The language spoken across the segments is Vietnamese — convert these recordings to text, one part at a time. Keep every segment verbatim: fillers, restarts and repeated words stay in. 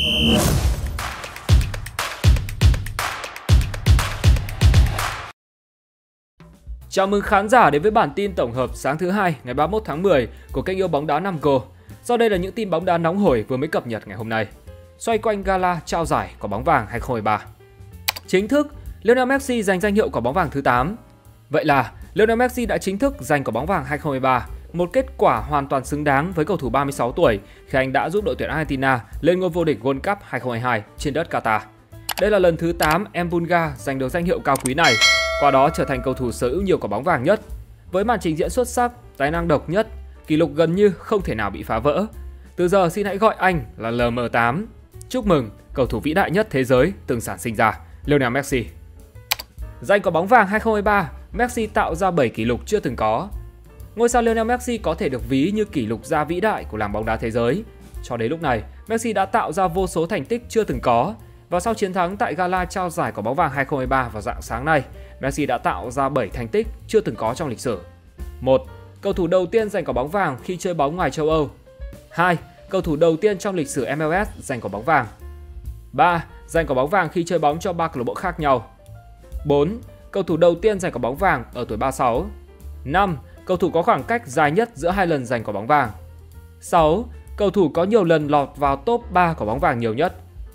Chào mừng khán giả đến với bản tin tổng hợp sáng thứ hai ngày ba mươi mốt tháng mười của kênh Yêu Bóng Đá năm Go. Sau đây là những tin bóng đá nóng hổi vừa mới cập nhật ngày hôm nay. Xoay quanh gala trao giải Quả bóng vàng hai không hai ba. Chính thức, Lionel Messi giành danh hiệu Quả bóng vàng thứ tám. Vậy là Lionel Messi đã chính thức giành Quả bóng vàng hai không hai ba, một kết quả hoàn toàn xứng đáng với cầu thủ ba mươi sáu tuổi khi anh đã giúp đội tuyển Argentina lên ngôi vô địch World Cup hai không hai hai trên đất Qatar. Đây là lần thứ tám Mbunga giành được danh hiệu cao quý này, qua đó trở thành cầu thủ sở hữu nhiều quả bóng vàng nhất. Với màn trình diễn xuất sắc, tài năng độc nhất, kỷ lục gần như không thể nào bị phá vỡ. Từ giờ xin hãy gọi anh là L M tám. Chúc mừng cầu thủ vĩ đại nhất thế giới từng sản sinh ra, Lionel Messi. Giành quả bóng vàng hai không hai ba, Messi tạo ra bảy kỷ lục chưa từng có. Ngôi sao Lionel Messi có thể được ví như kỷ lục gia vĩ đại của làng bóng đá thế giới. Cho đến lúc này, Messi đã tạo ra vô số thành tích chưa từng có. Và sau chiến thắng tại gala trao giải Quả bóng vàng hai không hai ba vào rạng sáng nay, Messi đã tạo ra bảy thành tích chưa từng có trong lịch sử. một. Cầu thủ đầu tiên giành quả bóng vàng khi chơi bóng ngoài châu Âu. hai. Cầu thủ đầu tiên trong lịch sử M L S giành quả bóng vàng. ba. Giành quả bóng vàng khi chơi bóng cho ba câu lạc bộ khác nhau. bốn. Cầu thủ đầu tiên giành quả bóng vàng ở tuổi ba mươi sáu. năm. Cầu thủ có khoảng cách dài nhất giữa hai lần giành quả bóng vàng. sáu. Cầu thủ có nhiều lần lọt vào top ba quả bóng vàng nhiều nhất.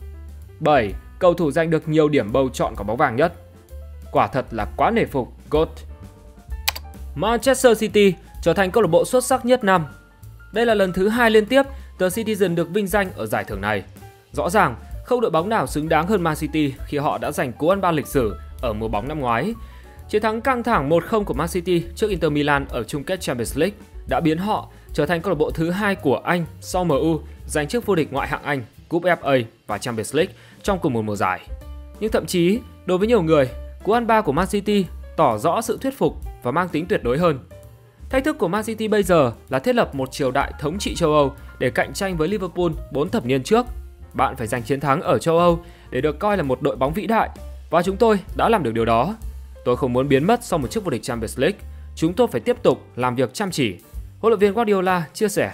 bảy. Cầu thủ giành được nhiều điểm bầu chọn quả bóng vàng nhất. Quả thật là quá nể phục, giê ô tê. Manchester City trở thành câu lạc bộ xuất sắc nhất năm. Đây là lần thứ hai liên tiếp The Citizen được vinh danh ở giải thưởng này. Rõ ràng, không đội bóng nào xứng đáng hơn Man City khi họ đã giành cú ăn ba lịch sử ở mùa bóng năm ngoái. Chiến thắng căng thẳng một không của Man City trước Inter Milan ở chung kết Champions League đã biến họ trở thành câu lạc bộ thứ hai của Anh sau em u giành chức vô địch ngoại hạng Anh, Cúp ép a và Champions League trong cùng một mùa giải. Nhưng thậm chí, đối với nhiều người, cú ăn ba của Man City tỏ rõ sự thuyết phục và mang tính tuyệt đối hơn. Thách thức của Man City bây giờ là thiết lập một triều đại thống trị châu Âu để cạnh tranh với Liverpool bốn thập niên trước. Bạn phải giành chiến thắng ở châu Âu để được coi là một đội bóng vĩ đại, và chúng tôi đã làm được điều đó. Tôi không muốn biến mất sau một chức vô địch Champions League. Chúng tôi phải tiếp tục làm việc chăm chỉ, huấn luyện viên Guardiola chia sẻ.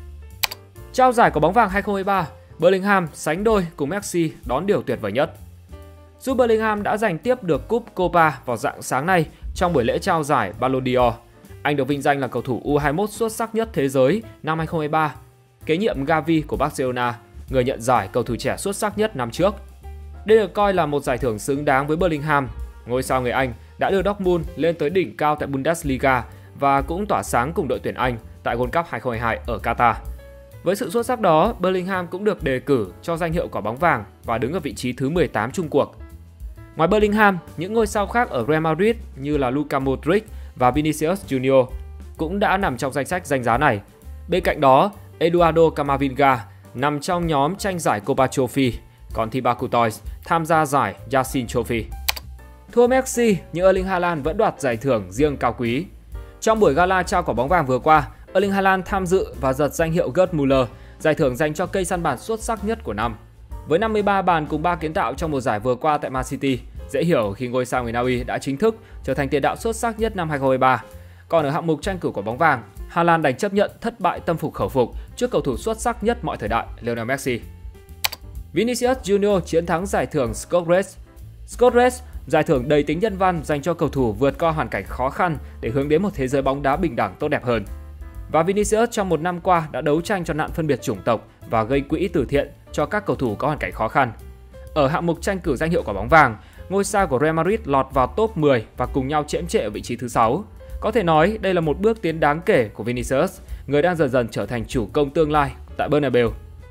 Trao giải Quả bóng vàng hai không hai ba, Bellingham sánh đôi cùng Messi đón điều tuyệt vời nhất. Jude Bellingham đã giành tiếp được cúp Copa vào rạng sáng nay trong buổi lễ trao giải Ballon d'Or. Anh được vinh danh là cầu thủ U hai mươi mốt xuất sắc nhất thế giới năm hai không hai ba, kế nhiệm Gavi của Barcelona, người nhận giải cầu thủ trẻ xuất sắc nhất năm trước. Đây được coi là một giải thưởng xứng đáng với Bellingham. Ngôi sao người Anh đã đưa Dortmund lên tới đỉnh cao tại Bundesliga và cũng tỏa sáng cùng đội tuyển Anh tại World Cup hai không hai hai ở Qatar. Với sự xuất sắc đó, Bellingham cũng được đề cử cho danh hiệu Quả bóng vàng và đứng ở vị trí thứ mười tám chung cuộc. Ngoài Bellingham, những ngôi sao khác ở Real Madrid như là Luka Modric và Vinicius Junior cũng đã nằm trong danh sách danh giá này. Bên cạnh đó, Eduardo Camavinga nằm trong nhóm tranh giải Copa Trophy, còn Thibaut Courtois tham gia giải Yashin Trophy. Thua Messi, nhưng Erling Haaland vẫn đoạt giải thưởng riêng cao quý. Trong buổi gala trao Quả bóng vàng vừa qua, Erling Haaland tham dự và giật danh hiệu Gerd Müller, giải thưởng dành cho cây săn bàn xuất sắc nhất của năm. Với năm mươi ba bàn cùng ba kiến tạo trong mùa giải vừa qua tại Man City, dễ hiểu khi ngôi sao người Na Uy đã chính thức trở thành tiền đạo xuất sắc nhất năm hai không hai ba. Còn ở hạng mục tranh cử Quả bóng vàng, Haaland đành chấp nhận thất bại tâm phục khẩu phục trước cầu thủ xuất sắc nhất mọi thời đại Lionel Messi. Vinicius Junior chiến thắng giải thưởng Scott Race. Scott Race, giải thưởng đầy tính nhân văn dành cho cầu thủ vượt qua hoàn cảnh khó khăn để hướng đến một thế giới bóng đá bình đẳng tốt đẹp hơn. Và Vinicius trong một năm qua đã đấu tranh cho nạn phân biệt chủng tộc và gây quỹ từ thiện cho các cầu thủ có hoàn cảnh khó khăn. Ở hạng mục tranh cử danh hiệu Quả bóng vàng, ngôi sao của Real Madrid lọt vào top mười và cùng nhau chễm chệ ở vị trí thứ sáu. Có thể nói đây là một bước tiến đáng kể của Vinicius, người đang dần dần trở thành chủ công tương lai tại Bernabeu.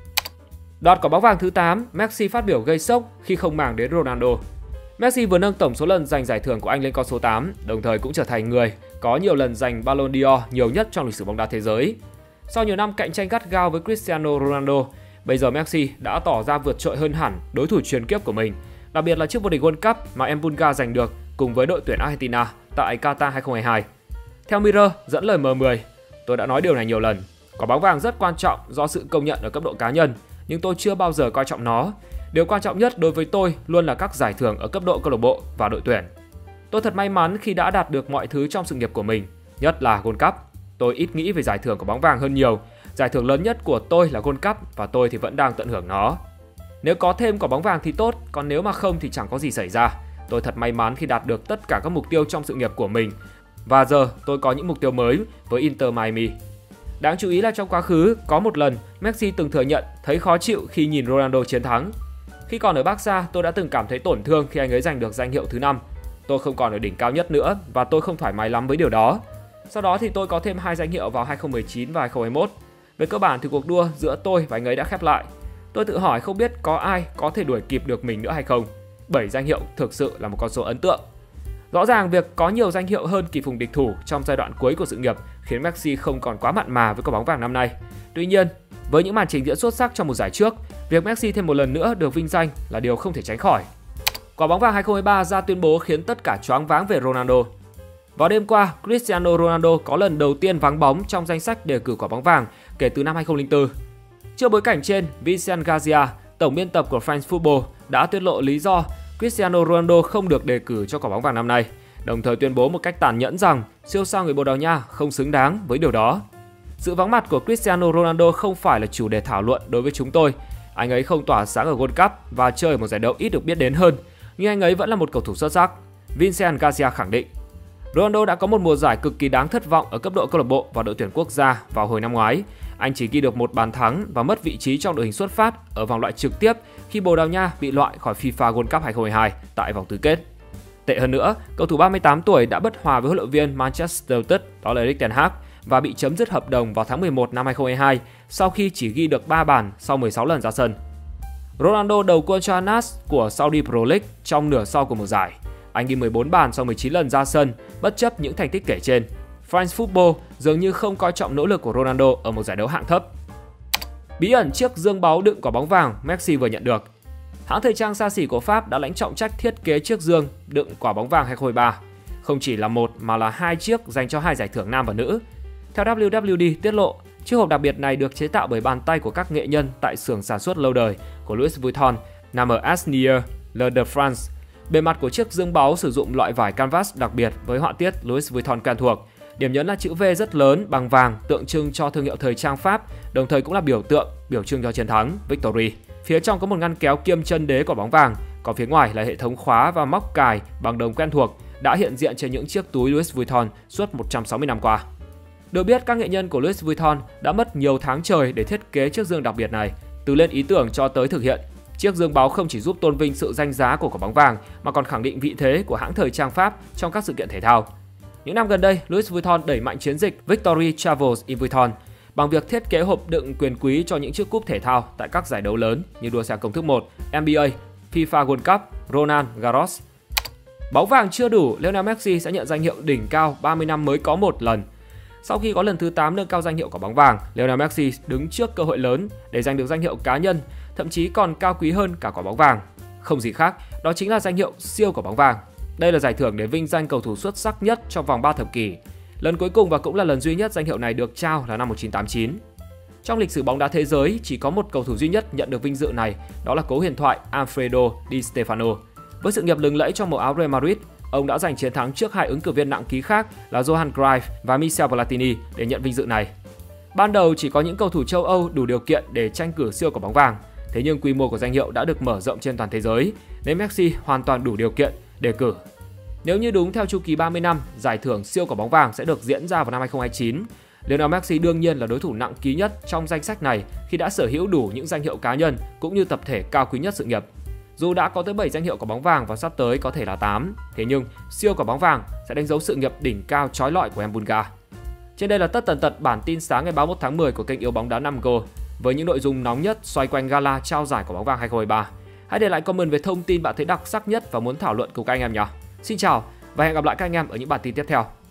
Đoạt Quả bóng vàng thứ tám, Messi phát biểu gây sốc khi không màng đến Ronaldo. Messi vừa nâng tổng số lần giành giải thưởng của anh lên con số tám, đồng thời cũng trở thành người có nhiều lần giành Ballon d'Or nhiều nhất trong lịch sử bóng đá thế giới. Sau nhiều năm cạnh tranh gắt gao với Cristiano Ronaldo, bây giờ Messi đã tỏ ra vượt trội hơn hẳn đối thủ truyền kiếp của mình, đặc biệt là chiếc vô địch World Cup mà Mbunga giành được cùng với đội tuyển Argentina tại Qatar hai không hai hai. Theo Mirror dẫn lời M mười, tôi đã nói điều này nhiều lần, quả bóng vàng rất quan trọng do sự công nhận ở cấp độ cá nhân, nhưng tôi chưa bao giờ coi trọng nó. Điều quan trọng nhất đối với tôi luôn là các giải thưởng ở cấp độ câu lạc bộ và đội tuyển. Tôi thật may mắn khi đã đạt được mọi thứ trong sự nghiệp của mình, nhất là World Cup. Tôi ít nghĩ về giải thưởng của bóng vàng hơn nhiều. Giải thưởng lớn nhất của tôi là World Cup và tôi thì vẫn đang tận hưởng nó. Nếu có thêm quả bóng vàng thì tốt, còn nếu mà không thì chẳng có gì xảy ra. Tôi thật may mắn khi đạt được tất cả các mục tiêu trong sự nghiệp của mình. Và giờ tôi có những mục tiêu mới với Inter Miami. Đáng chú ý là trong quá khứ, có một lần Messi từng thừa nhận thấy khó chịu khi nhìn Ronaldo chiến thắng. Khi còn ở Barca, tôi đã từng cảm thấy tổn thương khi anh ấy giành được danh hiệu thứ năm. Tôi không còn ở đỉnh cao nhất nữa và tôi không thoải mái lắm với điều đó. Sau đó thì tôi có thêm hai danh hiệu vào hai không một chín và hai không hai mốt. Về cơ bản thì cuộc đua giữa tôi và anh ấy đã khép lại. Tôi tự hỏi không biết có ai có thể đuổi kịp được mình nữa hay không. bảy danh hiệu thực sự là một con số ấn tượng. Rõ ràng việc có nhiều danh hiệu hơn kỳ phùng địch thủ trong giai đoạn cuối của sự nghiệp khiến Messi không còn quá mặn mà với quả bóng vàng năm nay. Tuy nhiên, với những màn trình diễn xuất sắc trong một giải trước, việc Messi thêm một lần nữa được vinh danh là điều không thể tránh khỏi. Quả bóng vàng hai không hai ba ra tuyên bố khiến tất cả choáng váng về Ronaldo. Vào đêm qua, Cristiano Ronaldo có lần đầu tiên vắng bóng trong danh sách đề cử quả bóng vàng kể từ năm hai không không bốn. Trước bối cảnh trên, Vincent Garcia, tổng biên tập của France Football, đã tiết lộ lý do Cristiano Ronaldo không được đề cử cho quả bóng vàng năm nay, đồng thời tuyên bố một cách tàn nhẫn rằng siêu sao người Bồ Đào Nha không xứng đáng với điều đó. Sự vắng mặt của Cristiano Ronaldo không phải là chủ đề thảo luận đối với chúng tôi. Anh ấy không tỏa sáng ở World Cup và chơi ở một giải đấu ít được biết đến hơn, nhưng anh ấy vẫn là một cầu thủ xuất sắc, Vincent Garcia khẳng định. Ronaldo đã có một mùa giải cực kỳ đáng thất vọng ở cấp độ câu lạc bộ và đội tuyển quốc gia vào hồi năm ngoái. Anh chỉ ghi được một bàn thắng và mất vị trí trong đội hình xuất phát ở vòng loại trực tiếp khi Bồ Đào Nha bị loại khỏi FIFA World Cup hai không hai hai tại vòng tứ kết. Tệ hơn nữa, cầu thủ ba mươi tám tuổi đã bất hòa với huấn luyện viên Manchester United, đó là Erik ten Hag, và bị chấm dứt hợp đồng vào tháng mười một năm hai không hai hai sau khi chỉ ghi được ba bàn sau mười sáu lần ra sân. Ronaldo đầu quân cho Al Nassr của Saudi Pro League trong nửa sau của mùa giải. Anh ghi mười bốn bàn sau mười chín lần ra sân, bất chấp những thành tích kể trên. France Football dường như không coi trọng nỗ lực của Ronaldo ở một giải đấu hạng thấp. Bí ẩn chiếc dương báu đựng quả bóng vàng Messi vừa nhận được. Hãng thời trang xa xỉ của Pháp đã lãnh trọng trách thiết kế chiếc dương đựng quả bóng vàng hai không hai ba. Không chỉ là một mà là hai chiếc dành cho hai giải thưởng nam và nữ. Theo W W D tiết lộ, chiếc hộp đặc biệt này được chế tạo bởi bàn tay của các nghệ nhân tại xưởng sản xuất lâu đời của Louis Vuitton nằm ở Asnières, Le de France. Bề mặt của chiếc dương báu sử dụng loại vải canvas đặc biệt với họa tiết Louis Vuitton quen thuộc. Điểm nhấn là chữ V rất lớn bằng vàng tượng trưng cho thương hiệu thời trang Pháp, đồng thời cũng là biểu tượng biểu trưng cho chiến thắng Victory. Phía trong có một ngăn kéo kiêm chân đế quả bóng vàng, còn phía ngoài là hệ thống khóa và móc cài bằng đồng quen thuộc đã hiện diện trên những chiếc túi Louis Vuitton suốt một trăm sáu mươi năm qua. Được biết, các nghệ nhân của Louis Vuitton đã mất nhiều tháng trời để thiết kế chiếc dương đặc biệt này, từ lên ý tưởng cho tới thực hiện. Chiếc dương báu không chỉ giúp tôn vinh sự danh giá của quả bóng vàng mà còn khẳng định vị thế của hãng thời trang Pháp trong các sự kiện thể thao. Những năm gần đây, Louis Vuitton đẩy mạnh chiến dịch Victory Travels in Vuitton bằng việc thiết kế hộp đựng quyền quý cho những chiếc cúp thể thao tại các giải đấu lớn như đua xe công thức một, N B A, FIFA World Cup, Roland Garros. Báu vàng chưa đủ, Lionel Messi sẽ nhận danh hiệu đỉnh cao ba mươi năm mới có một lần. Sau khi có lần thứ tám nâng cao danh hiệu quả bóng vàng, Lionel Messi đứng trước cơ hội lớn để giành được danh hiệu cá nhân, thậm chí còn cao quý hơn cả quả bóng vàng. Không gì khác, đó chính là danh hiệu siêu quả bóng vàng. Đây là giải thưởng để vinh danh cầu thủ xuất sắc nhất trong vòng ba thập kỷ. Lần cuối cùng và cũng là lần duy nhất danh hiệu này được trao là năm một nghìn chín trăm tám mươi chín. Trong lịch sử bóng đá thế giới, chỉ có một cầu thủ duy nhất nhận được vinh dự này, đó là cố huyền thoại Alfredo Di Stefano. Với sự nghiệp lừng lẫy trong màu áo Real Madrid, ông đã giành chiến thắng trước hai ứng cử viên nặng ký khác là Johan Cruyff và Michel Platini để nhận vinh dự này. Ban đầu chỉ có những cầu thủ châu Âu đủ điều kiện để tranh cử siêu quả bóng vàng, thế nhưng quy mô của danh hiệu đã được mở rộng trên toàn thế giới, nên Messi hoàn toàn đủ điều kiện đề cử. Nếu như đúng theo chu kỳ ba mươi năm, giải thưởng siêu quả bóng vàng sẽ được diễn ra vào năm hai không hai chín. Lionel Messi đương nhiên là đối thủ nặng ký nhất trong danh sách này khi đã sở hữu đủ những danh hiệu cá nhân cũng như tập thể cao quý nhất sự nghiệp. Dù đã có tới bảy danh hiệu quả bóng vàng và sắp tới có thể là tám, thế nhưng siêu quả bóng vàng sẽ đánh dấu sự nghiệp đỉnh cao chói lọi của em Bulga. Trên đây là tất tần tật bản tin sáng ngày ba mươi mốt tháng mười của kênh Yêu Bóng Đá năm Go với những nội dung nóng nhất xoay quanh gala trao giải quả bóng vàng hai không hai ba. Hãy để lại comment về thông tin bạn thấy đặc sắc nhất và muốn thảo luận cùng các anh em nhé. Xin chào và hẹn gặp lại các anh em ở những bản tin tiếp theo.